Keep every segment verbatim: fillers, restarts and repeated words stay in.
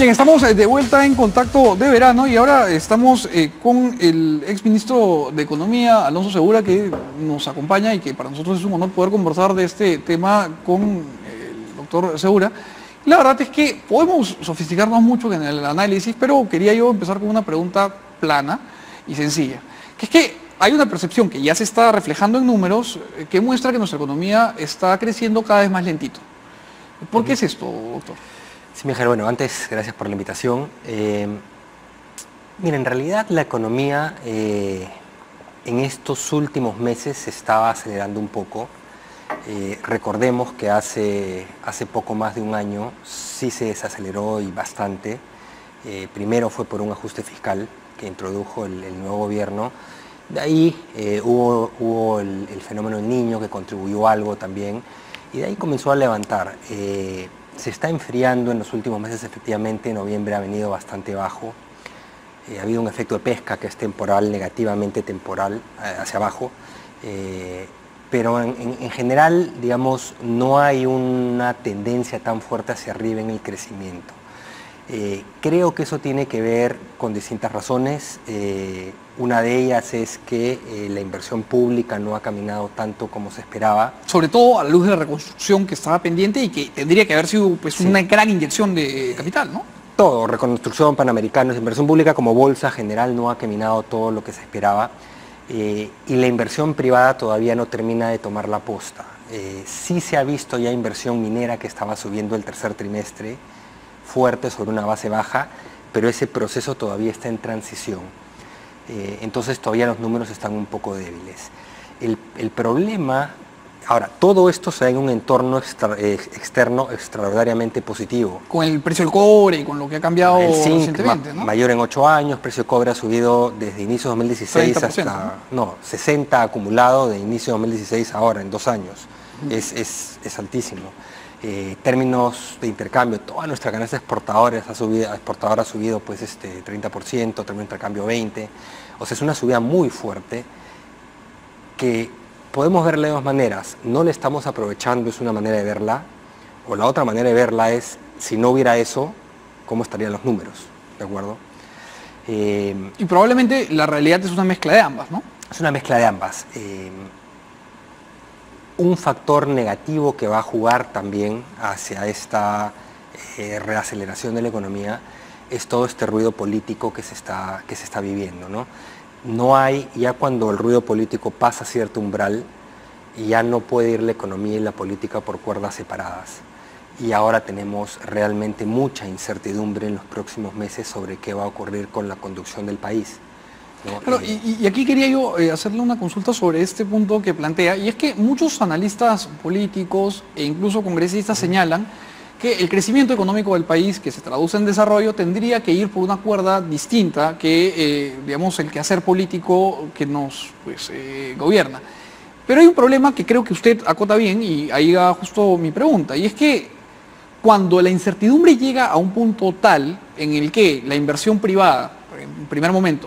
Bien, estamos de vuelta en Contacto de Verano y ahora estamos eh, con el exministro de Economía, Alonso Segura, que nos acompaña y que para nosotros es un honor poder conversar de este tema con el doctor Segura. La verdad es que podemos sofisticarnos mucho en el análisis, pero quería yo empezar con una pregunta plana y sencilla, que es que hay una percepción que ya se está reflejando en números eh, que muestra que nuestra economía está creciendo cada vez más lentito. ¿Por qué es esto, doctor? Sí, Miguel, bueno, antes, gracias por la invitación. Eh, mira, en realidad la economía eh, en estos últimos meses se estaba acelerando un poco. Eh, recordemos que hace, hace poco más de un año sí se desaceleró y bastante. Eh, primero fue por un ajuste fiscal que introdujo el, el nuevo gobierno. De ahí eh, hubo, hubo el, el fenómeno del Niño que contribuyó algo también y de ahí comenzó a levantar. Eh, se está enfriando en los últimos meses, efectivamente. Noviembre ha venido bastante bajo. Eh, ha habido un efecto de pesca que es temporal, negativamente temporal, eh, hacia abajo. Eh, pero en, en, en general, digamos, no hay una tendencia tan fuerte hacia arriba en el crecimiento. Eh, creo que eso tiene que ver con distintas razones. Eh, una de ellas es que eh, la inversión pública no ha caminado tanto como se esperaba. Sobre todo a la luz de la reconstrucción que estaba pendiente y que tendría que haber sido pues, sí. una gran inyección de capital, ¿no? Todo, reconstrucción, panamericanos, inversión pública como bolsa general no ha caminado todo lo que se esperaba. Eh, y la inversión privada todavía no termina de tomar la posta. Eh, sí se ha visto ya inversión minera que estaba subiendo el tercer trimestre, fuerte sobre una base baja, pero ese proceso todavía está en transición. Eh, entonces todavía los números están un poco débiles. El, el problema, ahora, todo esto se da en un entorno extra, eh, externo extraordinariamente positivo. Con el precio del cobre y con lo que ha cambiado el zinc, recientemente, ma, ¿no? mayor en ocho años, precio de cobre ha subido desde inicio de dos mil dieciséis hasta, ¿no? no, sesenta acumulado de inicio de dos mil dieciséis ahora, en dos años. Uh-huh. es, es, es altísimo. Eh, términos de intercambio, toda nuestra canasta exportadora ha subido, exportadora ha subido pues este treinta por ciento, término de intercambio veinte por ciento, o sea, es una subida muy fuerte que podemos verla de dos maneras. No la estamos aprovechando, es una manera de verla, o la otra manera de verla es, si no hubiera eso, ¿cómo estarían los números? ¿De acuerdo? Eh, y probablemente la realidad es una mezcla de ambas, ¿no? Es una mezcla de ambas. Eh, Un factor negativo que va a jugar también hacia esta eh, reaceleración de la economía es todo este ruido político que se está, que se está viviendo, ¿no? No hay, ya cuando el ruido político pasa cierto umbral, ya no puede ir la economía y la política por cuerdas separadas. Y ahora tenemos realmente mucha incertidumbre en los próximos meses sobre qué va a ocurrir con la conducción del país. ¿No? Claro, eh, y, y aquí quería yo eh, hacerle una consulta sobre este punto que plantea, y es que muchos analistas políticos e incluso congresistas uh-huh. señalan que el crecimiento económico del país, que se traduce en desarrollo, tendría que ir por una cuerda distinta que, eh, digamos, el quehacer político que nos pues, eh, gobierna. Pero hay un problema que creo que usted acota bien, y ahí va justo mi pregunta, y es que cuando la incertidumbre llega a un punto tal en el que la inversión privada, en primer momento,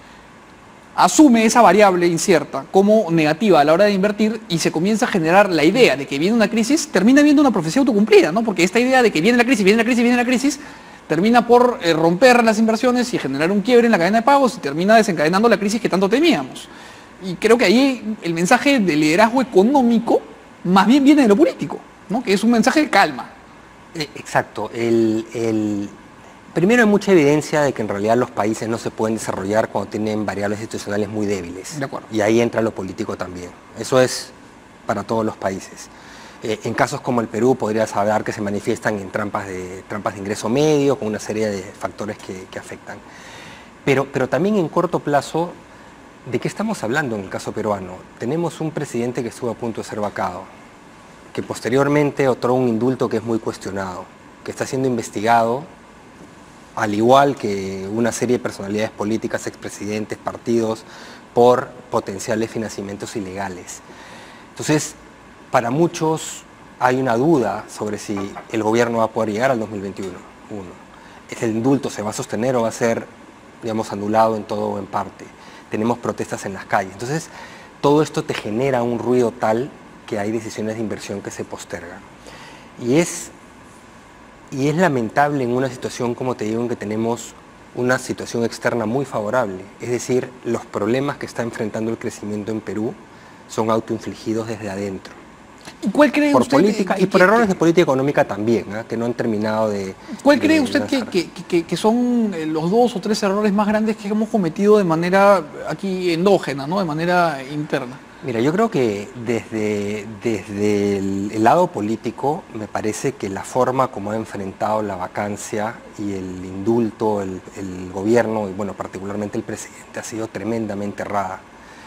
asume esa variable incierta como negativa a la hora de invertir y se comienza a generar la idea de que viene una crisis, termina viendo una profecía autocumplida, ¿no? Porque esta idea de que viene la crisis, viene la crisis, viene la crisis, termina por eh, romper las inversiones y generar un quiebre en la cadena de pagos y termina desencadenando la crisis que tanto temíamos. Y creo que ahí el mensaje de liderazgo económico más bien viene de lo político, ¿no? Que es un mensaje de calma. Exacto. El... el... Primero hay mucha evidencia de que en realidad los países no se pueden desarrollar cuando tienen variables institucionales muy débiles. De acuerdo. Y ahí entra lo político también. Eso es para todos los países. Eh, en casos como el Perú podrías hablar que se manifiestan en trampas de, trampas de ingreso medio, con una serie de factores que, que afectan. Pero, pero también en corto plazo, ¿de qué estamos hablando en el caso peruano? Tenemos un presidente que estuvo a punto de ser vacado, que posteriormente otorgó un indulto que es muy cuestionado, que está siendo investigado, al igual que una serie de personalidades políticas, expresidentes, partidos, por potenciales financiamientos ilegales. Entonces, para muchos hay una duda sobre si el gobierno va a poder llegar al dos mil veintiuno. Uno, ¿el indulto se va a sostener o va a ser, digamos, anulado en todo o en parte? Tenemos protestas en las calles. Entonces, todo esto te genera un ruido tal que hay decisiones de inversión que se postergan. Y es y es lamentable en una situación, como te digo, en que tenemos una situación externa muy favorable. Es decir, los problemas que está enfrentando el crecimiento en Perú son autoinfligidos desde adentro. ¿Y cuál cree por usted política que, y por que, errores que, de política económica también, ¿eh? que no han terminado de... ¿Cuál de cree usted que, que, que, que son los dos o tres errores más grandes que hemos cometido de manera aquí endógena, ¿no? De manera interna? Mira, yo creo que desde, desde el, el lado político me parece que la forma como ha enfrentado la vacancia y el indulto, el, el gobierno y bueno, particularmente el presidente ha sido tremendamente errada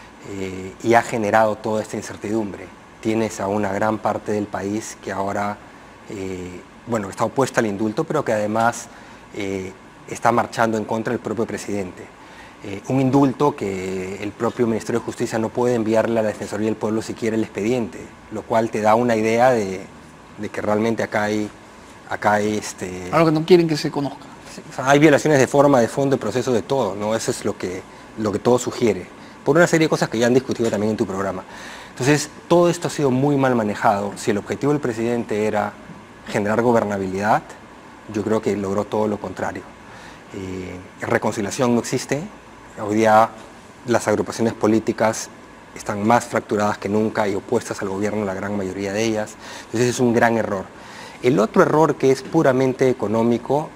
eh, y ha generado toda esta incertidumbre. Tienes a una gran parte del país que ahora, eh, bueno, está opuesta al indulto, pero que además eh, está marchando en contra del propio presidente. Eh, un indulto que el propio Ministerio de Justicia no puede enviarle a la Defensoría del Pueblo si quiere el expediente, lo cual te da una idea de, de que realmente acá hay... Acá hay este, Algo que no quieren que se conozca. O sea, hay violaciones de forma, de fondo, de proceso, de todo, ¿no? Eso es lo que, lo que todo sugiere, por una serie de cosas que ya han discutido también en tu programa. Entonces, todo esto ha sido muy mal manejado. Si el objetivo del presidente era generar gobernabilidad, yo creo que logró todo lo contrario. Eh, reconciliación no existe. Hoy día las agrupaciones políticas están más fracturadas que nunca y opuestas al gobierno, la gran mayoría de ellas. Entonces es un gran error. El otro error, que es puramente económico,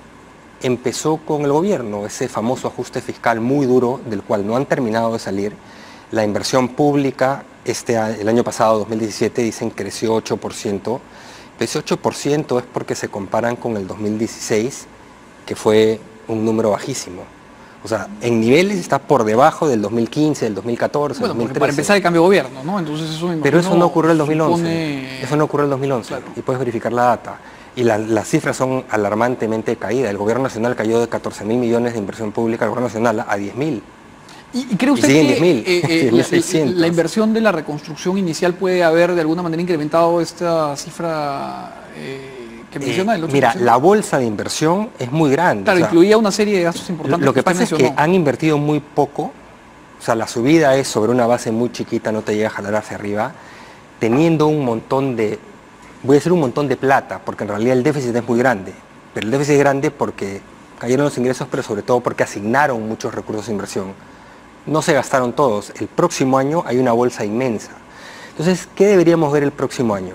empezó con el gobierno, ese famoso ajuste fiscal muy duro del cual no han terminado de salir. La inversión pública este, el año pasado, dos mil diecisiete, dicen creció ocho por ciento. Ese ocho por ciento es porque se comparan con el dos mil dieciséis, que fue un número bajísimo. O sea, en niveles está por debajo del dos mil quince, del dos mil catorce, bueno, dos mil trece. Para empezar el cambio de gobierno, ¿no? Entonces eso me Pero eso no ocurrió en el dos mil once. supone... Eso no ocurrió en el dos mil once. Claro. Y puedes verificar la data. Y la, las cifras son alarmantemente caídas. El gobierno nacional cayó de catorce mil millones de inversión pública al gobierno nacional a diez mil. ¿Y, y cree usted y que diez mil, eh, eh, diez mil la, la inversión de la reconstrucción inicial puede haber de alguna manera incrementado esta cifra eh, que menciona? Eh, El ocho por mira, ciento? la bolsa de inversión es muy grande. Claro, o sea, incluía una serie de gastos importantes. Lo que usted pasa es que mencionó. han invertido muy poco. O sea, la subida es sobre una base muy chiquita, no te llega a jalar hacia arriba, teniendo un montón de... Voy a decir un montón de plata, porque en realidad el déficit es muy grande. Pero el déficit es grande porque cayeron los ingresos, pero sobre todo porque asignaron muchos recursos de inversión. No se gastaron todos. El próximo año hay una bolsa inmensa. Entonces, ¿qué deberíamos ver el próximo año?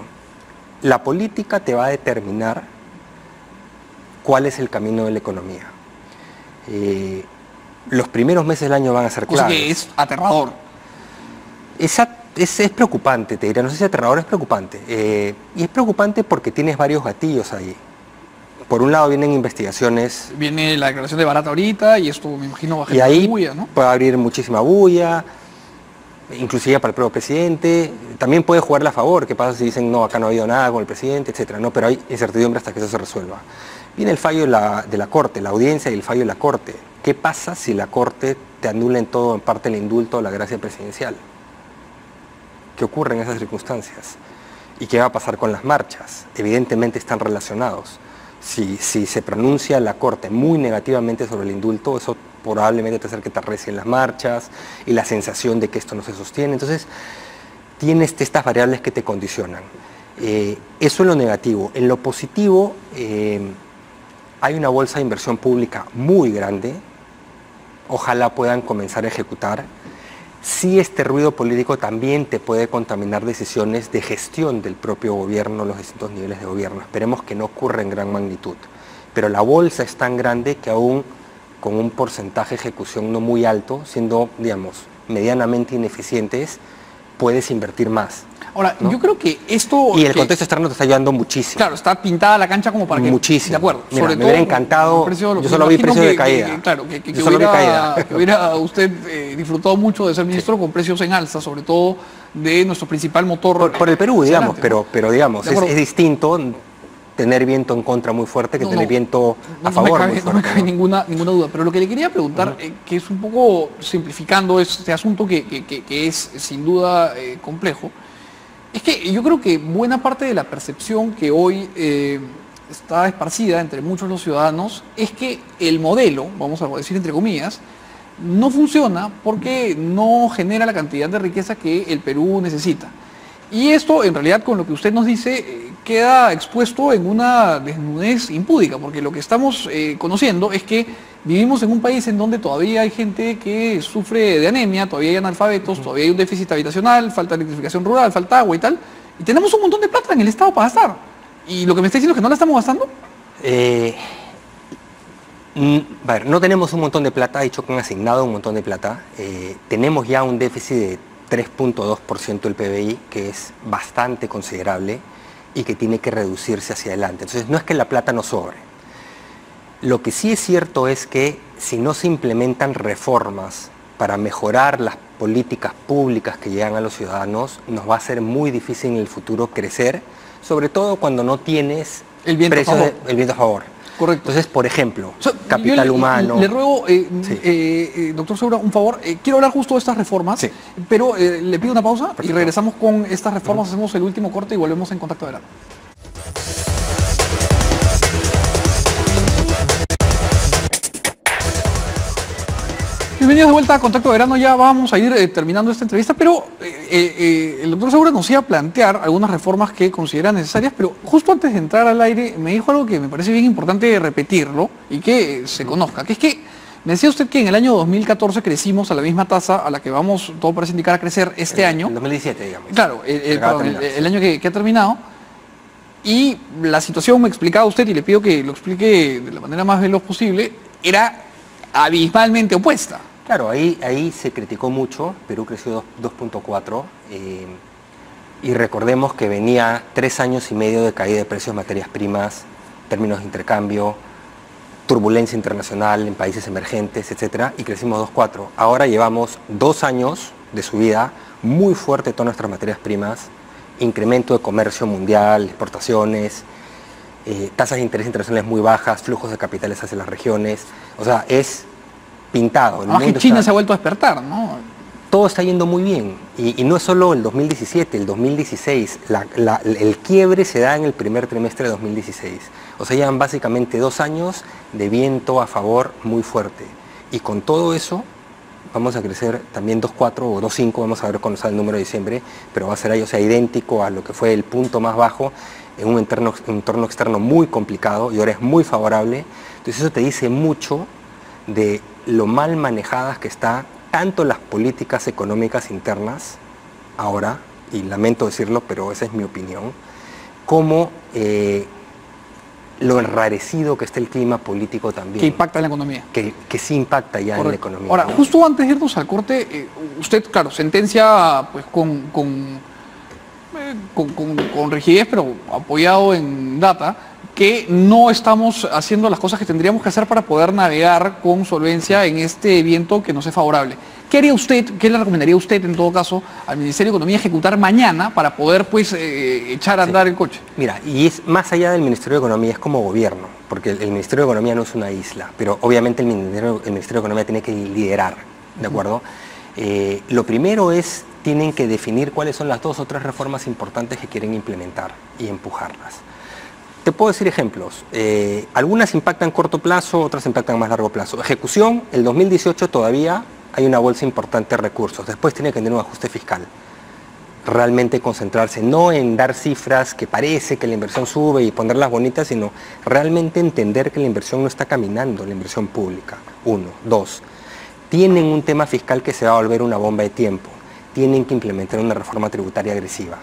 La política te va a determinar cuál es el camino de la economía. Eh, los primeros meses del año van a ser Cosa claves. que es aterrador. Es, es, es preocupante, te diría, no sé si aterrador, es preocupante. Eh, y es preocupante porque tienes varios gatillos ahí. Por un lado vienen investigaciones. Viene la declaración de Barata ahorita y esto me imagino va a Y generar ahí bulla, ¿no? puede abrir muchísima bulla, inclusive para el propio presidente. También puede jugarle a favor, qué pasa si dicen no, acá no ha habido nada con el presidente, etcétera, ¿no? Pero hay incertidumbre hasta que eso se resuelva. Viene el fallo de la, de la Corte, la audiencia y el fallo de la Corte. ¿Qué pasa si la Corte te anula en todo, en parte el indulto o la gracia presidencial? ¿Qué ocurre en esas circunstancias? ¿Y qué va a pasar con las marchas? Evidentemente están relacionados. Si, si se pronuncia la Corte muy negativamente sobre el indulto, eso probablemente te hace que te arrecien las marchas y la sensación de que esto no se sostiene. Entonces, tienes estas variables que te condicionan. Eh, eso es lo negativo. En lo positivo, eh, hay una bolsa de inversión pública muy grande. Ojalá puedan comenzar a ejecutar. Sí, este ruido político también te puede contaminar decisiones de gestión del propio gobierno, los distintos niveles de gobierno. Esperemos que no ocurra en gran magnitud. Pero la bolsa es tan grande que aún con un porcentaje de ejecución no muy alto, siendo, digamos, medianamente ineficientes, puedes invertir más. Ahora, ¿no? yo creo que esto... Y el que, contexto externo te está ayudando muchísimo. Claro, está pintada la cancha como para que... Muchísimo. De acuerdo. Mira, Sobre me todo, hubiera encantado, precio, yo solo vi imagino precios de que- caída. que- claro, que, que- Yo que solo vi hubiera, caída. que hubiera usted eh, disfrutado mucho de ser ministro con precios en alza, sobre todo de nuestro principal motor. Por, por el Perú, digamos, adelante, pero, ¿no? pero digamos, De es, acuerdo. es distinto tener viento en contra muy fuerte que No, tener no, viento No, a no me favor cabe, muy no me fuerte. cabe ¿no? ninguna, ninguna duda, pero lo que le quería preguntar, eh, que es un poco simplificando este asunto que, que- que- que es sin duda eh, complejo, es que yo creo que buena parte de la percepción que hoy eh, está esparcida entre muchos de los ciudadanos es que el modelo, vamos a decir entre comillas, no funciona porque no genera la cantidad de riqueza que el Perú necesita. Y esto, en realidad, con lo que usted nos dice, eh, queda expuesto en una desnudez impúdica, porque lo que estamos eh, conociendo es que vivimos en un país en donde todavía hay gente que sufre de anemia, todavía hay analfabetos, uh-huh. todavía hay un déficit habitacional, falta electrificación rural, falta agua y tal, y tenemos un montón de plata en el Estado para gastar. ¿Y lo que me está diciendo es que no la estamos gastando? Eh, a ver, no tenemos un montón de plata, ha dicho que han asignado un montón de plata, eh, tenemos ya un déficit de tres punto dos por ciento del P B I, que es bastante considerable y que tiene que reducirse hacia adelante. Entonces no es que la plata no sobre. Lo que sí es cierto es que si no se implementan reformas para mejorar las políticas públicas que llegan a los ciudadanos, nos va a ser muy difícil en el futuro crecer, sobre todo cuando no tienes el viento a favor. De, el viento a favor. Correcto. Entonces, por ejemplo, o sea, capital le, humano... Le ruego, eh, sí. eh, eh, doctor Segura, un favor. Eh, quiero hablar justo de estas reformas, sí. pero eh, le pido una pausa. Perfecto. Y regresamos con estas reformas, uh-huh. hacemos el último corte y volvemos en Contacto de Verano. Bienvenidos de vuelta a Contacto de Verano. Ya vamos a ir eh, terminando esta entrevista, pero eh, eh, el doctor Segura nos iba a plantear algunas reformas que considera necesarias, pero justo antes de entrar al aire me dijo algo que me parece bien importante repetirlo y que eh, se conozca, que es que me decía usted que en el año dos mil catorce crecimos a la misma tasa a la que vamos, todo parece indicar a crecer este el, año. El dos mil diecisiete, digamos. Claro, el, el, perdón, el, el año que, que ha terminado. Y la situación, me explicaba usted, y le pido que lo explique de la manera más veloz posible, era abismalmente opuesta. Claro, ahí, ahí se criticó mucho, Perú creció dos punto cuatro eh, y recordemos que venía tres años y medio de caída de precios de materias primas, términos de intercambio, turbulencia internacional en países emergentes, etcétera, y crecimos dos punto cuatro. Ahora llevamos dos años de subida muy fuerte de todas nuestras materias primas, incremento de comercio mundial, exportaciones, eh, tasas de interés internacionales muy bajas, flujos de capitales hacia las regiones, o sea, es pintado. Además que China está, se ha vuelto a despertar, ¿no? Todo está yendo muy bien, y, y no es solo el dos mil diecisiete, el dos mil dieciséis, la, la, el quiebre se da en el primer trimestre de dos mil dieciséis, o sea, llevan básicamente dos años de viento a favor muy fuerte, y con todo eso vamos a crecer también dos punto cuatro o dos punto cinco, vamos a ver cuando sale el número de diciembre, pero va a ser ahí, o sea, idéntico a lo que fue el punto más bajo en un entorno, un entorno externo muy complicado, y ahora es muy favorable. Entonces eso te dice mucho de lo mal manejadas que están tanto las políticas económicas internas ahora, y lamento decirlo, pero esa es mi opinión, como eh, lo enrarecido que está el clima político también. Que impacta en la economía. Que, que sí impacta ya Correcto. En la economía. Ahora, ¿no? Justo antes de irnos al corte, eh, usted, claro, sentencia pues con, con, eh, con, con, con rigidez, pero apoyado en data, que no estamos haciendo las cosas que tendríamos que hacer para poder navegar con solvencia en este viento que nos es favorable. ¿Qué haría usted, qué le recomendaría usted en todo caso al Ministerio de Economía ejecutar mañana para poder pues eh, echar a andar sí. el coche? Mira, y es más allá del Ministerio de Economía, es como gobierno, porque el, el Ministerio de Economía no es una isla, pero obviamente el Ministerio, el Ministerio de Economía tiene que liderar, ¿de acuerdo? Uh-huh. eh, lo primero es, tienen que definir cuáles son las dos o tres reformas importantes que quieren implementar y empujarlas. Te puedo decir ejemplos, eh, algunas impactan corto plazo, otras impactan más largo plazo. Ejecución, el dos mil dieciocho todavía hay una bolsa importante de recursos, después tiene que tener un ajuste fiscal. Realmente concentrarse, no en dar cifras que parece que la inversión sube y ponerlas bonitas, sino realmente entender que la inversión no está caminando, la inversión pública. Uno. Dos, tienen un tema fiscal que se va a volver una bomba de tiempo, tienen que implementar una reforma tributaria agresiva.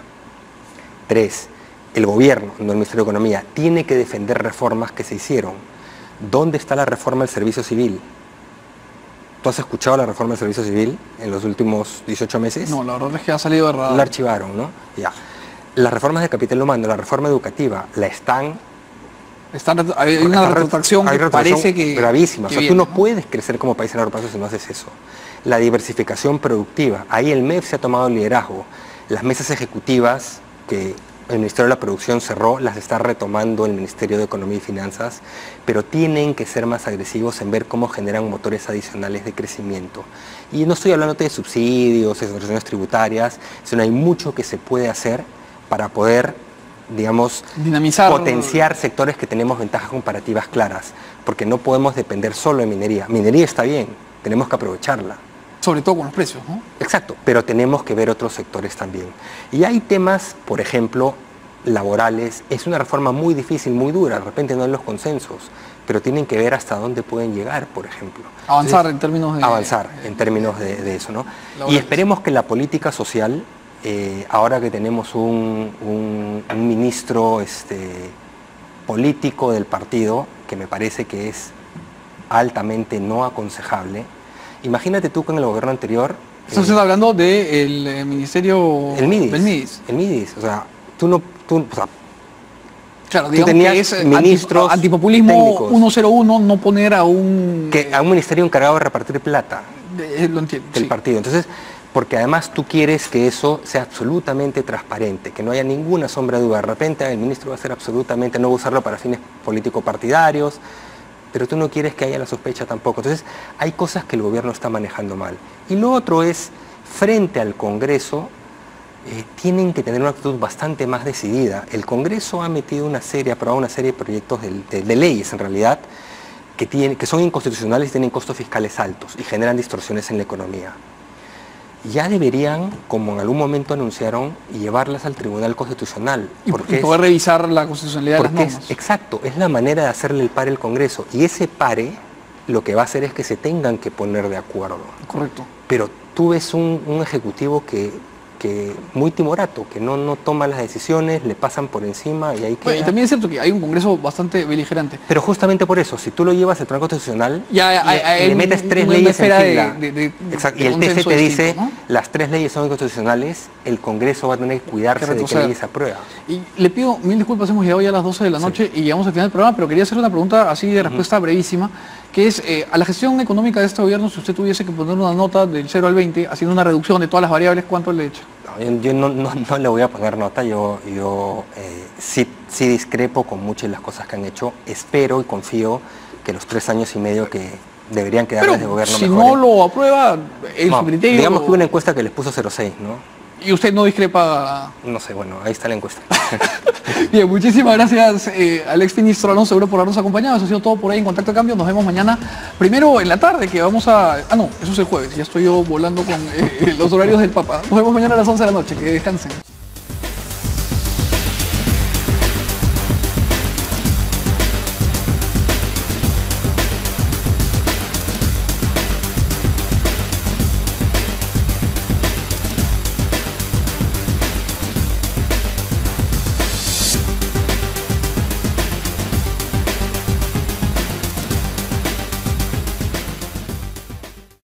Tres, el gobierno, no el Ministerio de Economía, tiene que defender reformas que se hicieron. ¿Dónde está la reforma del servicio civil? ¿Tú has escuchado la reforma del servicio civil en los últimos dieciocho meses? No, la verdad es que ha salido de radar. La archivaron, ¿no? Ya. Las reformas de capital humano, la reforma educativa, la están... Están hay una retrotracción que parece que... gravísima. Que o sea, viene, tú no, ¿no? puedes crecer como país a largo plazo si no haces eso. La diversificación productiva. Ahí el M E F se ha tomado el liderazgo. Las mesas ejecutivas que el Ministerio de la Producción cerró, las está retomando el Ministerio de Economía y Finanzas, pero tienen que ser más agresivos en ver cómo generan motores adicionales de crecimiento. Y no estoy hablando de subsidios, exoneraciones tributarias, sino hay mucho que se puede hacer para poder, digamos, dinamizar, potenciar sectores que tenemos ventajas comparativas claras, porque no podemos depender solo de minería. Minería está bien, tenemos que aprovecharla. Sobre todo con los precios, ¿no? Exacto, pero tenemos que ver otros sectores también. Y hay temas, por ejemplo, laborales, es una reforma muy difícil, muy dura, de repente no hay los consensos, pero tienen que ver hasta dónde pueden llegar, por ejemplo. Avanzar Entonces, en términos de... Avanzar en términos de, de eso, ¿no? Laborales. Y esperemos que la política social, eh, ahora que tenemos un, un, un ministro este, político del partido, que me parece que es altamente no aconsejable, imagínate tú con el gobierno anterior... Estás eh, hablando del de ministerio... el MIDIS, del MIDIS. El MIDIS, o sea, tú no... Tú, o sea, Claro, tú digamos tenías que es ministros anti, antipopulismo técnicos. ciento cero uno, no poner a un... que a un ministerio encargado de repartir plata Eh, lo entiendo, del sí. partido. Entonces, porque además tú quieres que eso sea absolutamente transparente, que no haya ninguna sombra de duda. De repente el ministro va a ser absolutamente, no va a usarlo para fines político-partidarios, pero tú no quieres que haya la sospecha tampoco. Entonces, hay cosas que el gobierno está manejando mal. Y lo otro es, frente al Congreso, eh, tienen que tener una actitud bastante más decidida. El Congreso ha metido una serie, ha aprobado una serie de proyectos de, de, de leyes, en realidad, que, tienen, que son inconstitucionales y tienen costos fiscales altos y generan distorsiones en la economía. Ya deberían, como en algún momento anunciaron, llevarlas al Tribunal Constitucional. Y, porque y poder es, revisar la constitucionalidad de las porque normas. es, exacto, es la manera de hacerle el pare al Congreso. Y ese pare lo que va a hacer es que se tengan que poner de acuerdo. Correcto. Pero tú ves un, un ejecutivo que, que muy timorato, que no, no toma las decisiones, le pasan por encima y ahí queda. Bueno, y también es cierto que hay un Congreso bastante beligerante. Pero justamente por eso, si tú lo llevas al Tribunal Constitucional Ya, y, hay- hay y le un- metes tres una leyes en esfera de- fila, de- de- exacto, de y el T C consenso te dice, distinto, ¿no? las tres leyes son inconstitucionales, el Congreso va a tener que cuidarse Que de que retroceder. leyes aprueba. Y le pido mil disculpas, hemos llegado ya a las doce de la Sí. noche y llegamos al final del programa, pero quería hacer una pregunta así de respuesta brevísima, que es, eh, a la gestión económica de este gobierno, si usted tuviese que poner una nota del cero al veinte, haciendo una reducción de todas las variables, ¿cuánto le echa? No, yo yo no, no, no le voy a poner nota, yo, yo eh, sí, sí discrepo con muchas de las cosas que han hecho, espero y confío que los tres años y medio que deberían quedarles de Pero gobierno si mejoren. no lo aprueba, en No, su criterio... digamos que hubo una encuesta que les puso cero coma seis, ¿no? Y usted no discrepa... No sé, bueno, ahí está la encuesta. Bien, muchísimas gracias eh, al ex ministro Alonso Seguro por habernos acompañado. Eso ha sido todo por ahí en Contacto de Cambio. Nos vemos mañana, primero en la tarde, que vamos a... Ah, no, eso es el jueves. Ya estoy yo volando con eh, los horarios del Papa. Nos vemos mañana a las once de la noche. Que descansen.